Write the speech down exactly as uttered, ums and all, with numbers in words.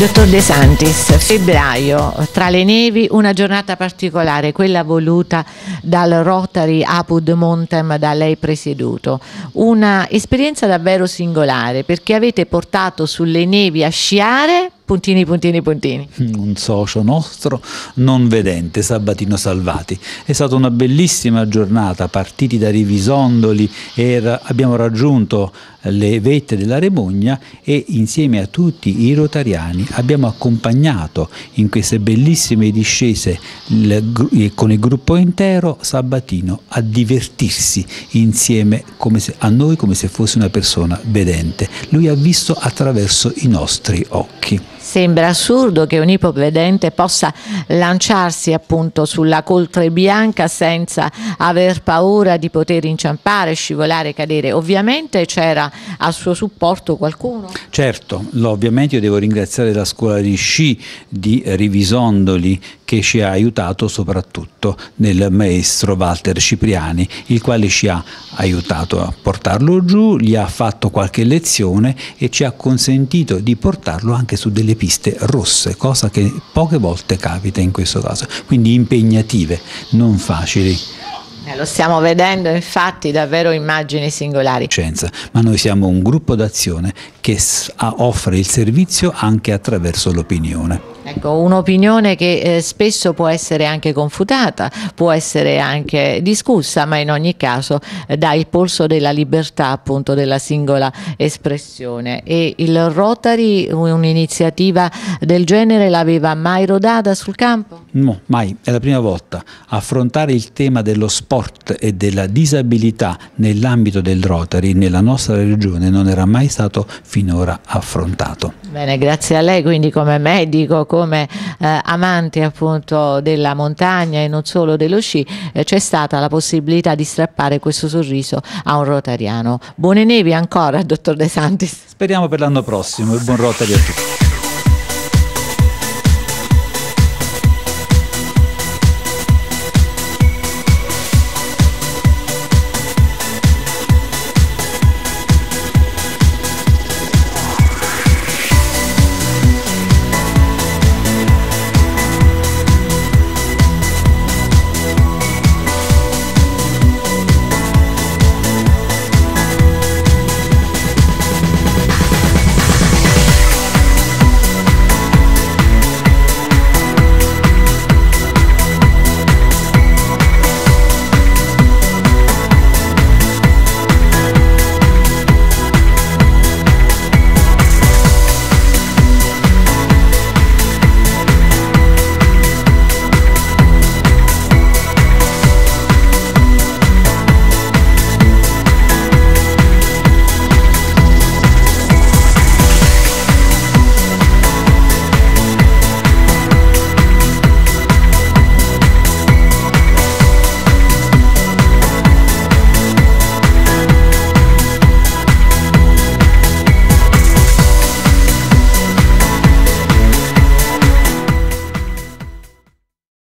Dottor De Santis, febbraio, tra le nevi una giornata particolare, quella voluta dal Rotary Apud Montem da lei presieduto. Una esperienza davvero singolare perché avete portato sulle nevi a sciare puntini puntini puntini. Un socio nostro non vedente, Sabatino Salvati. È stata una bellissima giornata, partiti da Rivisondoli e abbiamo raggiunto le vette della Remugna e insieme a tutti i rotariani abbiamo accompagnato in queste bellissime discese il, con il gruppo intero Sabatino a divertirsi insieme come se, a noi come se fosse una persona vedente. Lui ha visto attraverso i nostri occhi. Sembra assurdo che un ipovedente possa lanciarsi appunto sulla coltre bianca senza aver paura di poter inciampare, scivolare, cadere. Ovviamente c'era al suo supporto qualcuno? Certo, ovviamente io devo ringraziare la scuola di sci di Rivisondoli che ci ha aiutato soprattutto nel maestro Walter Cipriani, il quale ci ha aiutato a portarlo giù, gli ha fatto qualche lezione e ci ha consentito di portarlo anche su delle piste rosse, cosa che poche volte capita in questo caso, quindi impegnative, non facili. Eh, lo stiamo vedendo, infatti, davvero immagini singolari. Ma noi siamo un gruppo d'azione che offre il servizio anche attraverso l'opinione. Ecco, un'opinione che eh, spesso può essere anche confutata, può essere anche discussa, ma in ogni caso eh, dà il polso della libertà appunto della singola espressione. E il Rotary un'iniziativa del genere l'aveva mai rodata sul campo? No, mai, è la prima volta. Affrontare il tema dello sport e della disabilità nell'ambito del Rotary nella nostra regione non era mai stato finora affrontato. Bene, grazie a lei quindi come medico, come eh, amante appunto della montagna e non solo dello sci, eh, c'è stata la possibilità di strappare questo sorriso a un rotariano. Buone nevi ancora, dottor De Santis. Speriamo per l'anno prossimo e buon Rotary a tutti.